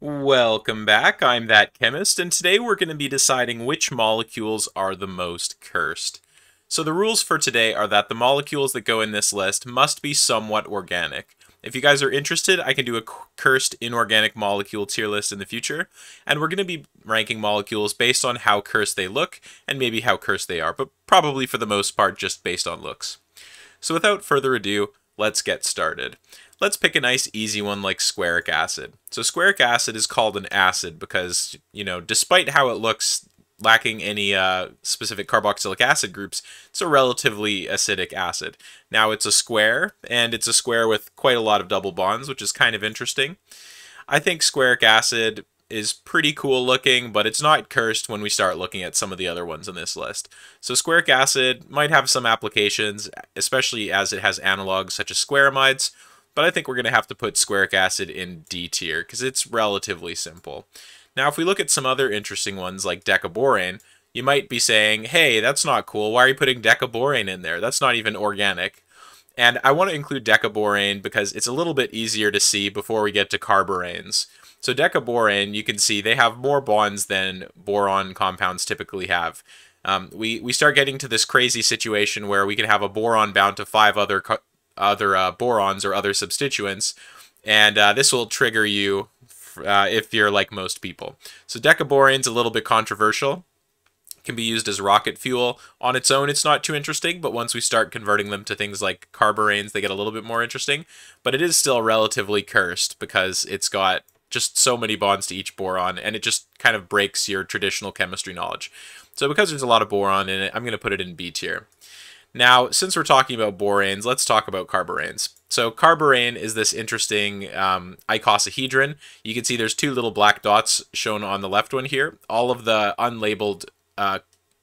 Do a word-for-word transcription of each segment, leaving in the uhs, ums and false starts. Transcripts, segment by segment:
Welcome back, I'm that chemist, and today we're going to be deciding which molecules are the most cursed. So the rules for today are that the molecules that go in this list must be somewhat organic. If you guys are interested, I can do a cursed inorganic molecule tier list in the future, and we're going to be ranking molecules based on how cursed they look, and maybe how cursed they are, but probably for the most part just based on looks. So without further ado, let's get started. Let's pick a nice easy one like squaric acid. So squaric acid is called an acid because, you know, despite how it looks lacking any uh, specific carboxylic acid groups, it's a relatively acidic acid. Now it's a square, and it's a square with quite a lot of double bonds, which is kind of interesting. I think squaric acid is pretty cool looking, but it's not cursed when we start looking at some of the other ones on this list. So squaric acid might have some applications, especially as it has analogs such as squaramides, but I think we're going to have to put squaric acid in D tier because it's relatively simple. Now, if we look at some other interesting ones like decaborane, you might be saying, hey, that's not cool. Why are you putting decaborane in there? That's not even organic. And I want to include decaborane because it's a little bit easier to see before we get to carboranes. So decaborane, you can see they have more bonds than boron compounds typically have. Um, we, we start getting to this crazy situation where we can have a boron bound to five other other uh, borons or other substituents, and uh, this will trigger you uh, if you're like most people. So decaborane's a little bit controversial. It can be used as rocket fuel. On its own, it's not too interesting, but once we start converting them to things like carboranes, they get a little bit more interesting. But it is still relatively cursed because it's got just so many bonds to each boron, and it just kind of breaks your traditional chemistry knowledge. So because there's a lot of boron in it, I'm going to put it in B tier. Now, since we're talking about boranes, let's talk about carboranes. So carborane is this interesting um, icosahedron. You can see there's two little black dots shown on the left one here. All of the unlabeled uh,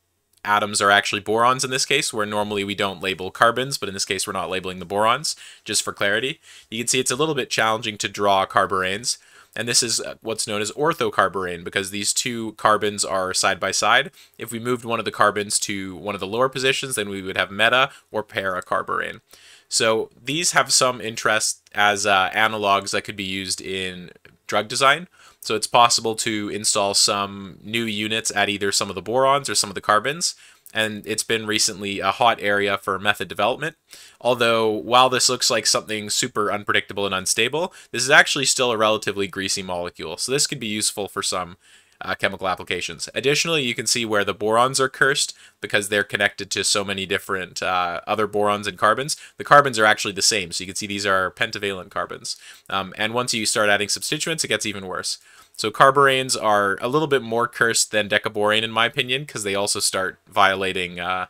atoms are actually borons in this case, where normally we don't label carbons, but in this case we're not labeling the borons, just for clarity. You can see it's a little bit challenging to draw carboranes. And this is what's known as orthocarborane because these two carbons are side by side. If we moved one of the carbons to one of the lower positions, then we would have meta or para-carborane. So these have some interest as uh, analogs that could be used in drug design. So it's possible to install some new units at either some of the borons or some of the carbons. And it's been recently a hot area for method development. Although, while this looks like something super unpredictable and unstable, this is actually still a relatively greasy molecule, so this could be useful for some uh, chemical applications. Additionally, you can see where the borons are cursed because they're connected to so many different uh, other borons and carbons. The carbons are actually the same, so you can see these are pentavalent carbons. Um, and once you start adding substituents, it gets even worse. So carboranes are a little bit more cursed than decaborane in my opinion because they also start violating uh,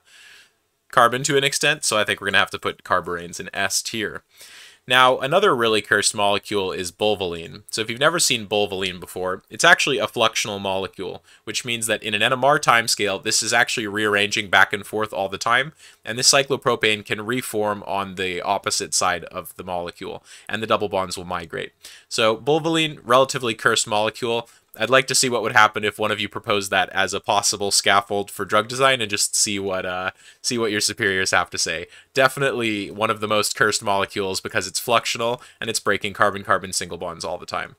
carbon to an extent, so I think we're going to have to put carboranes in S tier. Now, another really cursed molecule is boulvalene. So if you've never seen boulvalene before, it's actually a fluxional molecule, which means that in an N M R timescale, this is actually rearranging back and forth all the time, and this cyclopropane can reform on the opposite side of the molecule, and the double bonds will migrate. So boulvalene, relatively cursed molecule. I'd like to see what would happen if one of you proposed that as a possible scaffold for drug design and just see what uh, see what your superiors have to say. Definitely one of the most cursed molecules because it's fluxional and it's breaking carbon-carbon single bonds all the time.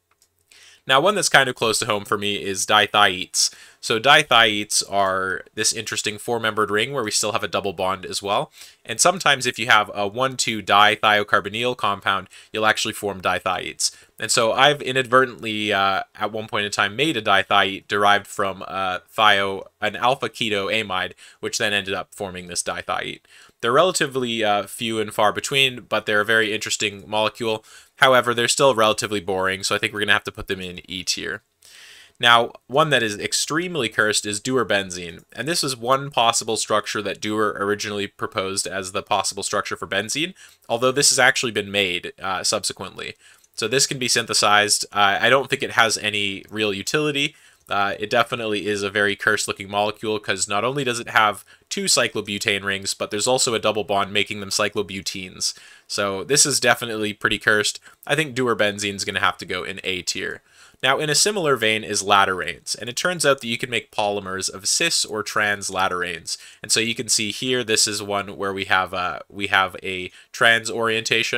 Now, one that's kind of close to home for me is dithioetes. So dithioetes are this interesting four-membered ring where we still have a double bond as well. And sometimes if you have a one two dithiocarbonyl compound, you'll actually form dithioetes. And so I've inadvertently, uh, at one point in time, made a dithioete derived from uh, thio, an alpha-keto amide, which then ended up forming this dithioete. They're relatively uh, few and far between, but they're a very interesting molecule. However, they're still relatively boring, so I think we're going to have to put them in E tier. Now, one that is extremely cursed is Duerbenzene, and this is one possible structure that Duer originally proposed as the possible structure for benzene, although this has actually been made uh, subsequently. So this can be synthesized. Uh, I don't think it has any real utility. Uh, it definitely is a very cursed-looking molecule because not only does it have two cyclobutane rings, but there's also a double bond making them cyclobutenes. So this is definitely pretty cursed. I think Duerbenzene is going to have to go in A tier. Now, in a similar vein is lateranes, and it turns out that you can make polymers of cis or trans lateranes. And so you can see here, this is one where we have a, we have a trans orientation.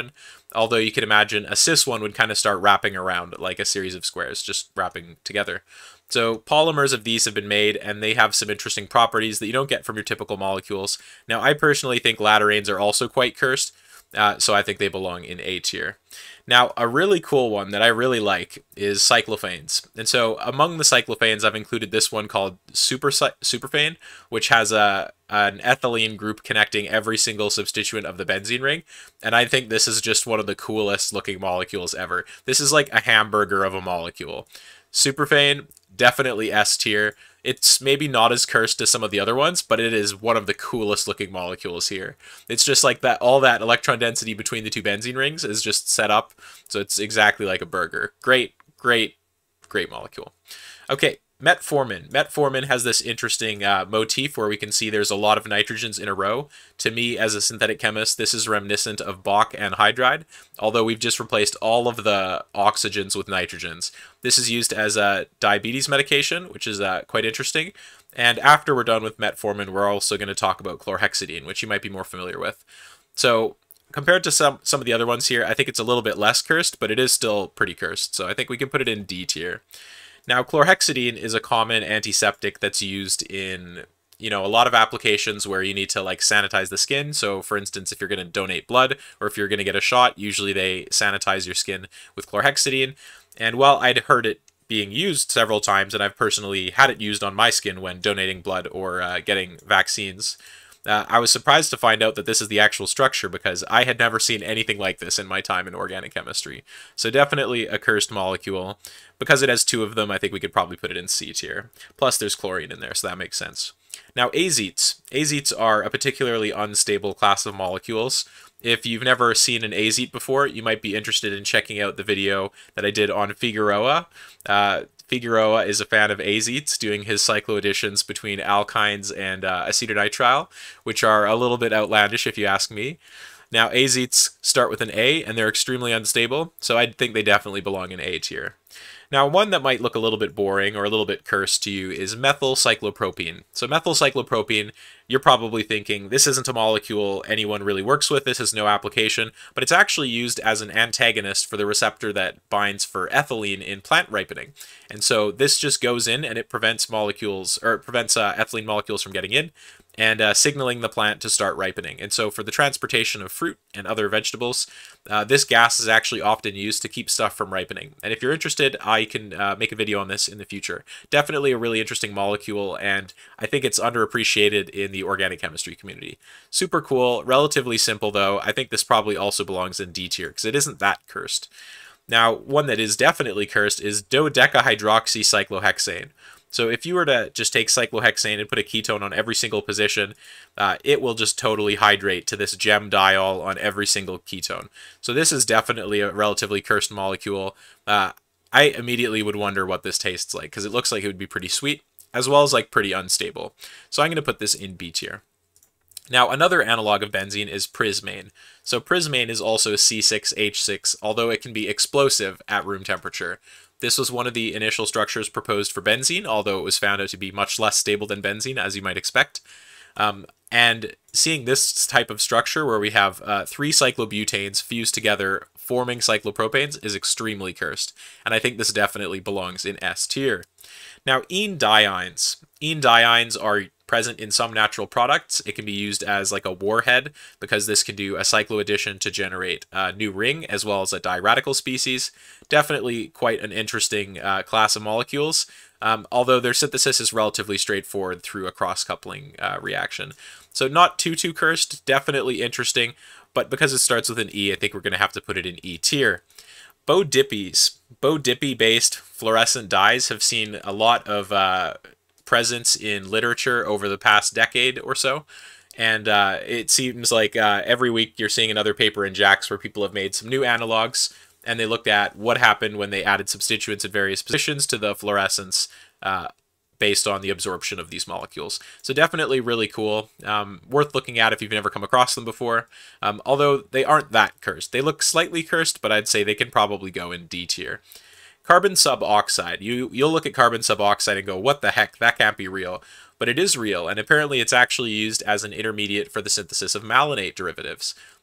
although you can imagine a cis one would kind of start wrapping around like a series of squares, just wrapping together. So polymers of these have been made, and they have some interesting properties that you don't get from your typical molecules. Now, I personally think lateranes are also quite cursed, uh, so I think they belong in A tier. Now, a really cool one that I really like is cyclophanes. And so among the cyclophanes, I've included this one called Super Superphane, which has a an ethylene group connecting every single substituent of the benzene ring. And I think this is just one of the coolest looking molecules ever. This is like a hamburger of a molecule. Superphane, definitely S tier. It's maybe not as cursed as some of the other ones, but it is one of the coolest looking molecules here. It's just like that, all that electron density between the two benzene rings is just set up, so it's exactly like a burger. Great, great, great molecule. Okay, Metformin. Metformin has this interesting uh, motif where we can see there's a lot of nitrogens in a row. To me, as a synthetic chemist, this is reminiscent of Dodeca Anhydride, although we've just replaced all of the oxygens with nitrogens. This is used as a diabetes medication, which is uh, quite interesting. And after we're done with metformin, we're also going to talk about chlorhexidine, which you might be more familiar with. So compared to some, some of the other ones here, I think it's a little bit less cursed, but it is still pretty cursed. So I think we can put it in D tier. Now, chlorhexidine is a common antiseptic that's used in, you know, a lot of applications where you need to like sanitize the skin. So for instance, if you're going to donate blood or if you're going to get a shot, usually they sanitize your skin with chlorhexidine. And while I'd heard it being used several times, and I've personally had it used on my skin when donating blood or uh, getting vaccines, Uh, I was surprised to find out that this is the actual structure because I had never seen anything like this in my time in organic chemistry. So definitely a cursed molecule. Because it has two of them, I think we could probably put it in C tier. Plus there's chlorine in there, so that makes sense. Now Azits. Azits are a particularly unstable class of molecules. If you've never seen an azete before, you might be interested in checking out the video that I did on Figueroa. Uh, Figueroa is a fan of azetes, doing his cycloadditions between alkynes and uh, acetonitrile, which are a little bit outlandish if you ask me. Now, azetes start with an A, and they're extremely unstable, so I think they definitely belong in A tier. Now, one that might look a little bit boring or a little bit cursed to you is methylcyclopropane. So methylcyclopropane, you're probably thinking, this isn't a molecule anyone really works with, this has no application, but it's actually used as an antagonist for the receptor that binds for ethylene in plant ripening. And so this just goes in and it prevents molecules, or it prevents uh, ethylene molecules from getting in, and uh, signaling the plant to start ripening. And so for the transportation of fruit and other vegetables, uh, this gas is actually often used to keep stuff from ripening. And if you're interested, I can uh, make a video on this in the future. Definitely a really interesting molecule, and I think it's underappreciated in the organic chemistry community. Super cool, relatively simple though. I think this probably also belongs in D tier because it isn't that cursed. Now, one that is definitely cursed is Dodeca Hydroxycyclohexane. So if you were to just take cyclohexane and put a ketone on every single position, uh, it will just totally hydrate to this gem diol on every single ketone. So this is definitely a relatively cursed molecule. Uh, I immediately would wonder what this tastes like because it looks like it would be pretty sweet, as well as like pretty unstable. So I'm going to put this in B tier. Now, another analog of benzene is Prismane. So Prismane is also C six H six, although it can be explosive at room temperature. This was one of the initial structures proposed for benzene, although it was found out to be much less stable than benzene, as you might expect. Um, and seeing this type of structure where we have uh, three cyclobutanes fused together forming cyclopropanes is extremely cursed, and I think this definitely belongs in S tier. Now, enediines. Enediines are present in some natural products. It can be used as like a warhead because this can do a cycloaddition to generate a new ring as well as a diradical species. Definitely quite an interesting uh, class of molecules, um, although their synthesis is relatively straightforward through a cross-coupling uh, reaction. So not too, too cursed, definitely interesting, but because it starts with an E, I think we're going to have to put it in E tier. Bodippies. Bodippy-based fluorescent dyes have seen a lot of uh, presence in literature over the past decade or so, and uh, it seems like uh, every week you're seeing another paper in JAX where people have made some new analogs, and they looked at what happened when they added substituents at various positions to the fluorescence uh, based on the absorption of these molecules. So definitely really cool, um, worth looking at if you've never come across them before, um, although they aren't that cursed. They look slightly cursed, but I'd say they can probably go in D tier. Carbon suboxide. You, you'll look at carbon suboxide and go, what the heck, that can't be real. But it is real, and apparently it's actually used as an intermediate for the synthesis of malonate derivatives.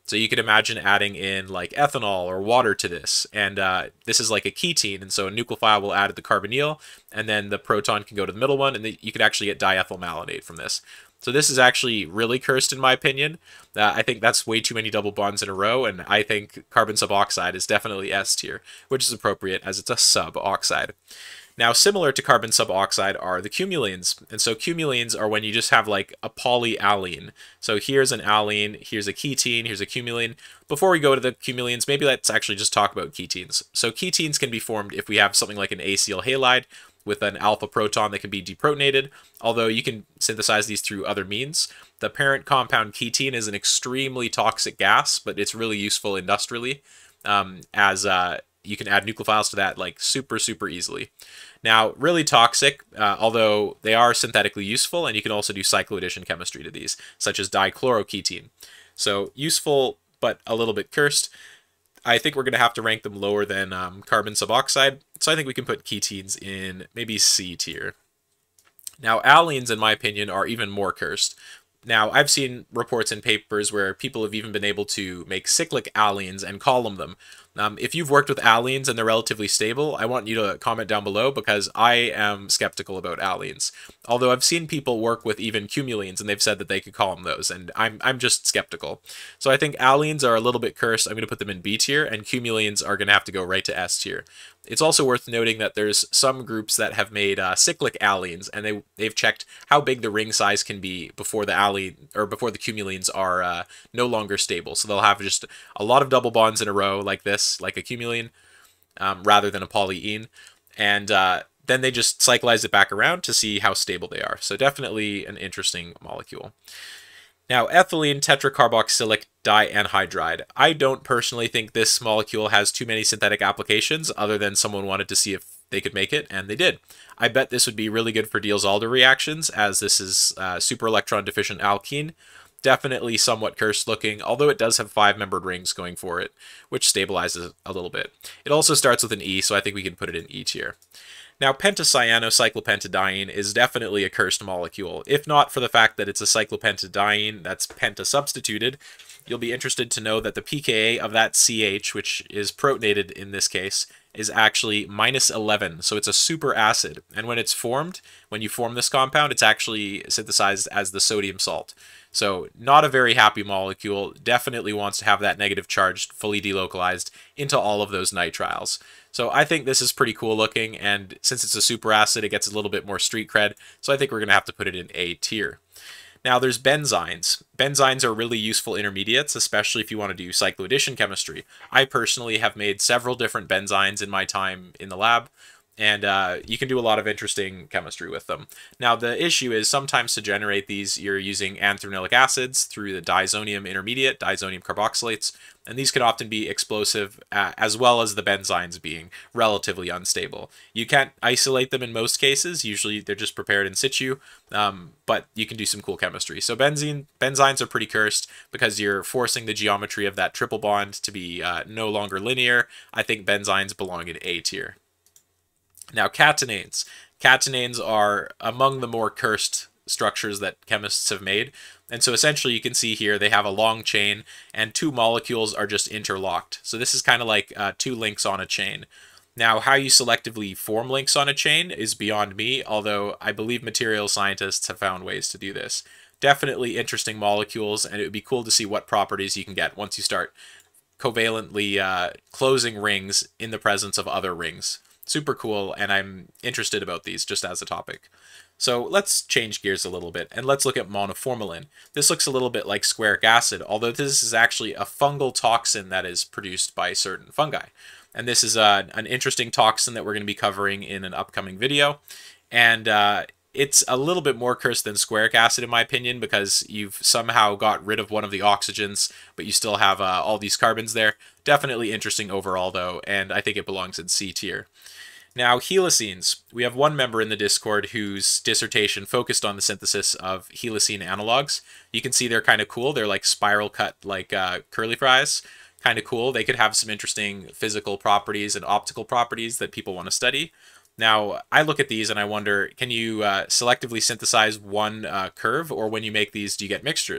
So you could imagine adding in like ethanol or water to this, and uh, this is like a ketene, and so a nucleophile will add the carbonyl, and then the proton can go to the middle one, and the, you could actually get diethyl malonate from this. So this is actually really cursed in my opinion. Uh, I think that's way too many double bonds in a row, and I think carbon suboxide is definitely S tier, which is appropriate as it's a suboxide. Now, similar to carbon suboxide are the cumulenes. And so cumulenes are when you just have like a polyalene. So here's an alene, here's a ketene, here's a cumulene. Before we go to the cumulenes, maybe let's actually just talk about ketenes. So ketenes can be formed if we have something like an acyl halide with an alpha proton that can be deprotonated, although you can synthesize these through other means. The parent compound ketene is an extremely toxic gas, but it's really useful industrially, um, as uh, you can add nucleophiles to that like super, super easily. Now, really toxic, uh, although they are synthetically useful, and you can also do cycloaddition chemistry to these, such as dichloroketene. So useful, but a little bit cursed. I think we're going to have to rank them lower than um, carbon suboxide, so I think we can put ketenes in maybe C tier. Now, alenes, in my opinion, are even more cursed. Now, I've seen reports and papers where people have even been able to make cyclic alenes and column them. Um, if you've worked with alenes and they're relatively stable, I want you to comment down below because I am skeptical about alenes. Although I've seen people work with even cumulenes and they've said that they could column those, and I'm, I'm just skeptical. So I think alenes are a little bit cursed. I'm going to put them in B tier, and cumulenes are going to have to go right to S tier. It's also worth noting that there's some groups that have made uh, cyclic alenes, and they they've checked how big the ring size can be before the alene or before the cumulenes are uh, no longer stable. So they'll have just a lot of double bonds in a row like this, like a cumulene, um, rather than a polyene, and uh, then they just cyclize it back around to see how stable they are. So definitely an interesting molecule. Now, ethylene tetracarboxylic dianhydride. I don't personally think this molecule has too many synthetic applications other than someone wanted to see if they could make it, and they did. I bet this would be really good for Diels-Alder reactions, as this is uh, super electron deficient alkene. Definitely somewhat cursed looking, although it does have five-membered rings going for it, which stabilizes a little bit. It also starts with an E, so I think we can put it in E tier. Now, Pentacyanocyclopentadiene is definitely a cursed molecule. If not for the fact that it's a cyclopentadiene that's penta-substituted, you'll be interested to know that the pKa of that C H, which is protonated in this case, is actually minus eleven, so it's a super acid. And when it's formed, when you form this compound, it's actually synthesized as the sodium salt. So not a very happy molecule, definitely wants to have that negative charge fully delocalized into all of those nitriles. So I think this is pretty cool looking, and since it's a superacid, it gets a little bit more street cred, so I think we're going to have to put it in A tier. Now there's benzynes. Benzynes are really useful intermediates, especially if you want to do cycloaddition chemistry. I personally have made several different benzynes in my time in the lab, and uh, you can do a lot of interesting chemistry with them. Now, the issue is sometimes to generate these, you're using anthranilic acids through the diazonium intermediate, diazonium carboxylates, and these can often be explosive, uh, as well as the benzynes being relatively unstable. You can't isolate them in most cases. Usually they're just prepared in situ, um, but you can do some cool chemistry. So benzene, benzynes are pretty cursed because you're forcing the geometry of that triple bond to be uh, no longer linear. I think benzynes belong in A tier. Now, catenanes. Catenanes are among the more cursed structures that chemists have made. And so essentially you can see here they have a long chain and two molecules are just interlocked. So this is kind of like uh, two links on a chain. Now, how you selectively form links on a chain is beyond me, although I believe material scientists have found ways to do this. Definitely interesting molecules, and it would be cool to see what properties you can get once you start covalently uh, closing rings in the presence of other rings. Super cool, and I'm interested about these just as a topic. So let's change gears a little bit, and let's look at monoformalin. This looks a little bit like squaric acid, although this is actually a fungal toxin that is produced by certain fungi. And this is uh, an interesting toxin that we're going to be covering in an upcoming video. And uh, it's a little bit more cursed than squaric acid, in my opinion, because you've somehow got rid of one of the oxygens, but you still have uh, all these carbons there. Definitely interesting overall, though, and I think it belongs in C tier. Now, helicines. We have one member in the Discord whose dissertation focused on the synthesis of helicine analogs. You can see they're kind of cool. They're like spiral cut, like uh, curly fries. Kind of cool. They could have some interesting physical properties and optical properties that people want to study. Now, I look at these and I wonder, can you uh, selectively synthesize one uh, curve, or when you make these, do you get mixtures?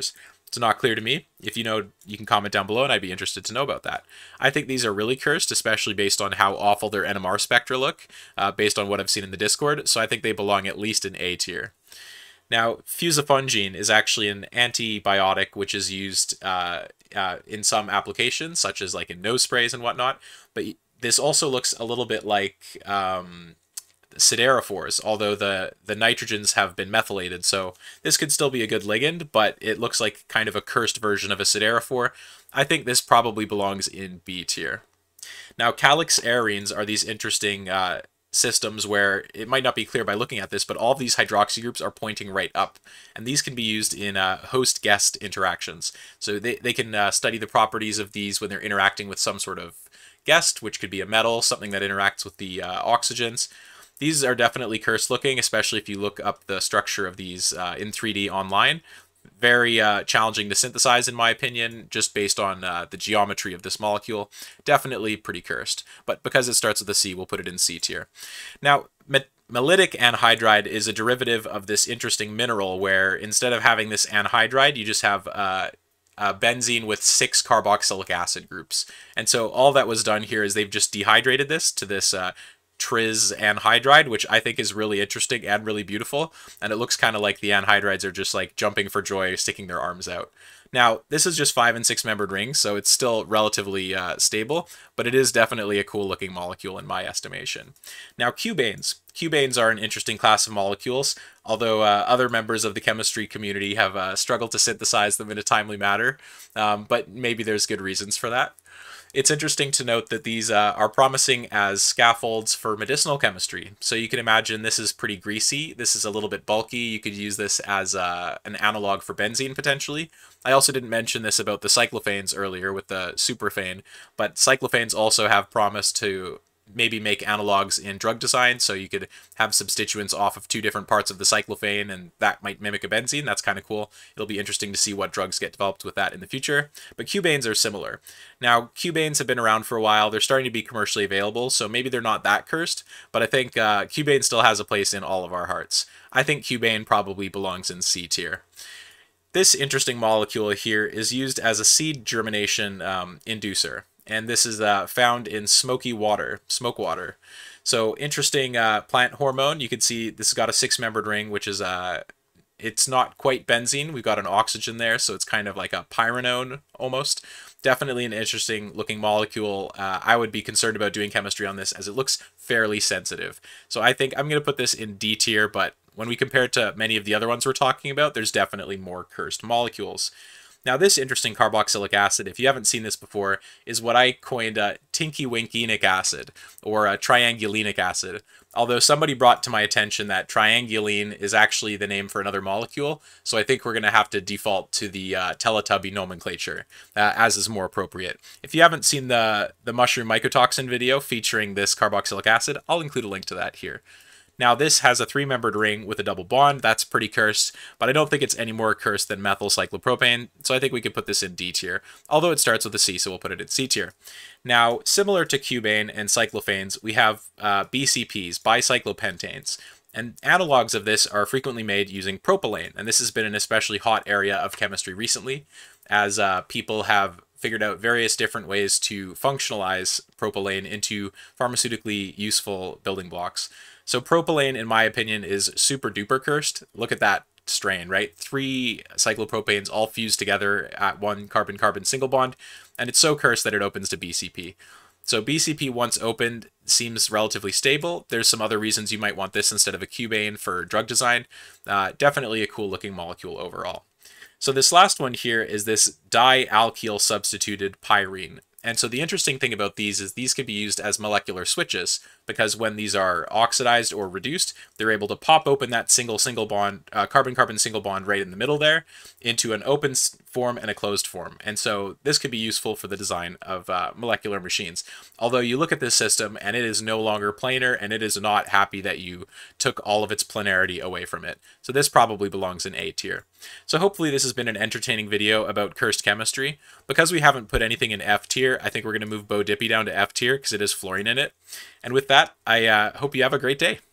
It's not clear to me. If you know, you can comment down below, and I'd be interested to know about that. I think these are really cursed, especially based on how awful their N M R spectra look, uh, based on what I've seen in the Discord, so I think they belong at least in A tier. Now, fusifungine is actually an antibiotic which is used uh, uh, in some applications, such as like in nose sprays and whatnot, but this also looks a little bit like um, siderophores, although the, the nitrogens have been methylated, so this could still be a good ligand, but it looks like kind of a cursed version of a siderophore. I think this probably belongs in B tier. Now, calyx arenes are these interesting uh, systems where it might not be clear by looking at this, but all of these hydroxy groups are pointing right up, and these can be used in uh, host-guest interactions. So they, they can uh, study the properties of these when they're interacting with some sort of guest, which could be a metal, something that interacts with the uh, oxygens. These are definitely cursed looking, especially if you look up the structure of these uh, in three D online. Very uh, challenging to synthesize, in my opinion, just based on uh, the geometry of this molecule. Definitely pretty cursed, but because it starts with a C, we'll put it in C tier. Now, Melittic Anhydride is a derivative of this interesting mineral where instead of having this anhydride, you just have uh, uh, benzene with six carboxylic acid groups. And so all that was done here is they've just dehydrated this to this uh, tris anhydride, which I think is really interesting and really beautiful, and it looks kind of like the anhydrides are just like jumping for joy, sticking their arms out. Now, this is just five and six membered rings, so it's still relatively uh, stable, but it is definitely a cool looking molecule in my estimation. Now, cubanes. Cubanes are an interesting class of molecules, although uh, other members of the chemistry community have uh, struggled to synthesize them in a timely manner, um, but maybe there's good reasons for that. It's interesting to note that these uh, are promising as scaffolds for medicinal chemistry. So you can imagine this is pretty greasy. This is a little bit bulky. You could use this as uh, an analog for benzene potentially. I also didn't mention this about the cyclophanes earlier with the superphane, but cyclophanes also have promise to maybe make analogs in drug design, so you could have substituents off of two different parts of the cyclophane, and that might mimic a benzene. That's kind of cool. It'll be interesting to see what drugs get developed with that in the future. But cubanes are similar. Now, cubanes have been around for a while. They're starting to be commercially available, so maybe they're not that cursed, but I think uh, cubane still has a place in all of our hearts. I think cubane probably belongs in C tier. This interesting molecule here is used as a seed germination um, inducer. And this is uh, found in smoky water, smoke water. So interesting uh, plant hormone. You can see this has got a six-membered ring, which is, uh, it's not quite benzene. We've got an oxygen there, so it's kind of like a pyrenone almost. Definitely an interesting looking molecule. Uh, I would be concerned about doing chemistry on this as it looks fairly sensitive. So I think I'm going to put this in D tier, but when we compare it to many of the other ones we're talking about, there's definitely more cursed molecules. Now, this interesting carboxylic acid, if you haven't seen this before, is what I coined a tinky-winkenic acid, or a triangulenic acid. Although somebody brought to my attention that triangulene is actually the name for another molecule, so I think we're going to have to default to the uh, Teletubby nomenclature, uh, as is more appropriate. If you haven't seen the, the mushroom mycotoxin video featuring this carboxylic acid, I'll include a link to that here. Now, this has a three-membered ring with a double bond. That's pretty cursed, but I don't think it's any more cursed than methylcyclopropane, so I think we could put this in D tier, although it starts with a C, so we'll put it in C tier. Now, similar to cubane and cyclophanes, we have uh, B C Ps, bicyclopentanes, and analogs of this are frequently made using propylene, and this has been an especially hot area of chemistry recently, as uh, people have figured out various different ways to functionalize propylene into pharmaceutically useful building blocks. So propylene, in my opinion, is super duper cursed. Look at that strain, right? Three cyclopropanes all fused together at one carbon-carbon single bond, and it's so cursed that it opens to B C P. So B C P, once opened, seems relatively stable. There's some other reasons you might want this instead of a cubane for drug design. Uh, definitely a cool-looking molecule overall. So this last one here is this Di-Alkyl substituted pyrene. And so the interesting thing about these is these can be used as molecular switches, because when these are oxidized or reduced, they're able to pop open that single single bond, uh, carbon-carbon single bond right in the middle there, into an open form and a closed form. And so this could be useful for the design of uh, molecular machines. Although you look at this system and it is no longer planar, and it is not happy that you took all of its planarity away from it. So this probably belongs in A tier. So hopefully this has been an entertaining video about cursed chemistry. Because we haven't put anything in F tier, I think we're going to move Bo Dippy down to F tier because it has fluorine in it. And with that, I uh, hope you have a great day.